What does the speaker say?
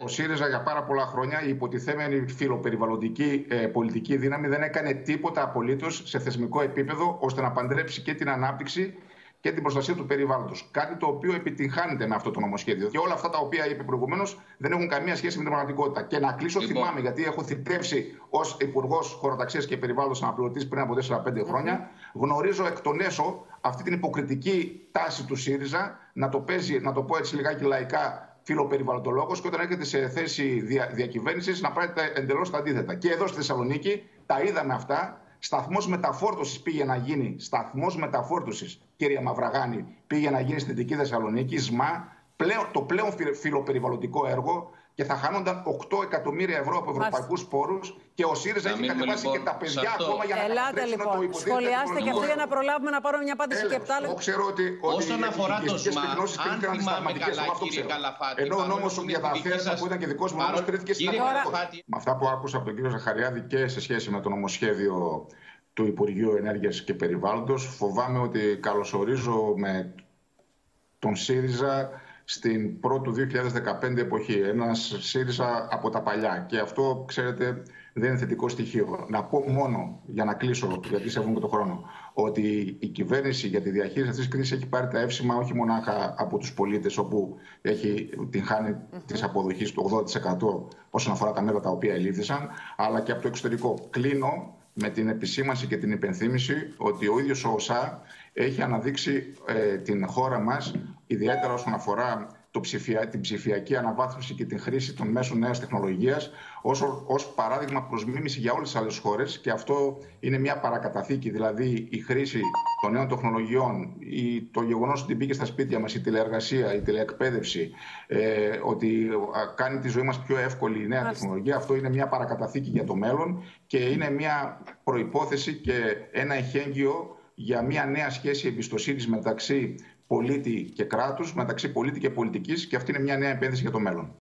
Ο ΣΥΡΙΖΑ για πάρα πολλά χρόνια, η υποτιθέμενη φιλοπεριβαλλοντική πολιτική δύναμη, δεν έκανε τίποτα απολύτως σε θεσμικό επίπεδο ώστε να παντρέψει και την ανάπτυξη και την προστασία του περιβάλλοντος. Κάτι το οποίο επιτυγχάνεται με αυτό το νομοσχέδιο. Και όλα αυτά τα οποία είπε προηγουμένως δεν έχουν καμία σχέση με την πραγματικότητα. Και να κλείσω, θυμάμαι, γιατί έχω θητεύσει ως Υπουργός Χωροταξίας και Περιβάλλοντος αναπληρωτής πριν από 4-5 χρόνια. Γνωρίζω εκ των έσω αυτή την υποκριτική τάση του ΣΥΡΙΖΑ να το παίζει, να το πω έτσι λιγάκι λαϊκά, φιλοπεριβαλλοντολόγος, και όταν έρχεται σε θέση διακυβέρνησης να πάρει εντελώς τα αντίθετα. Και εδώ στη Θεσσαλονίκη τα είδαμε αυτά. Σταθμός μεταφόρτωσης πήγε να γίνει, σταθμός μεταφόρτωσης, κυρία Μαυραγάνη, πήγε να γίνει στην Δυτική Θεσσαλονίκη, ΣΜΑ, το πλέον φιλοπεριβαλλοντικό έργο, και θα χάνονταν 8 εκατομμύρια ευρώ από ευρωπαϊκούς πόρους, και ο ΣΥΡΙΖΑ έχει κατεβάσει και τα παιδιά ακόμα για να καταφέρει να το υποστηρίξει. Σχολιάστε και αυτό για να προλάβουμε να πάρουμε μια απάντηση και 7 λεπτά. Ξέρω ότι όσον αφορά το ΣΜΑ, αν θυμάμαι καλά, κύριε Καλαφάτη, ενώ ο νόμος για τα αφαίρετα που ήταν και δικός μου νόμος κρίθηκε στην αγορά. Με αυτά που άκουσα από τον κύριο Ζαχαριάδη και σε σχέση με το νομοσχέδιο του Υπουργείου Ενέργειας και Περιβάλλοντος, φοβάμαι ότι καλωσορίζω με τον ΣΥΡΙΖΑ στην πρώτου 2015 εποχή. Ένας ΣΥΡΙΖΑ από τα παλιά. Και αυτό, ξέρετε, δεν είναι θετικό στοιχείο. Να πω μόνο, για να κλείσω, γιατί σέβομαι και τον χρόνο, ότι η κυβέρνηση για τη διαχείριση αυτής της κρίσης έχει πάρει τα εύσημα όχι μονάχα από τους πολίτες, όπου έχει την χάνει της αποδοχής του 80% όσον αφορά τα μέτρα τα οποία ελήφθησαν, αλλά και από το εξωτερικό. Κλείνω με την επισήμανση και την υπενθύμηση ότι ο ίδιος ο ΟΣΑ έχει αναδείξει την χώρα μας, ιδιαίτερα όσον αφορά την ψηφιακή αναβάθμιση και την χρήση των μέσων νέας τεχνολογίας, ως παράδειγμα προς μίμηση για όλες τις άλλες χώρες. Και αυτό είναι μια παρακαταθήκη, δηλαδή η χρήση των νέων τεχνολογιών, το γεγονός ότι μπήκε στα σπίτια μας η τηλεεργασία, η τηλεεκπαίδευση, ότι κάνει τη ζωή μας πιο εύκολη η νέα τεχνολογία. Αυτό είναι μια παρακαταθήκη για το μέλλον και είναι μια προϋπόθεση και ένα εχέγγυο για μια νέα σχέση εμπιστοσύνης μεταξύ πολίτη και κράτους, μεταξύ πολίτη και πολιτικής, και αυτή είναι μια νέα επένδυση για το μέλλον.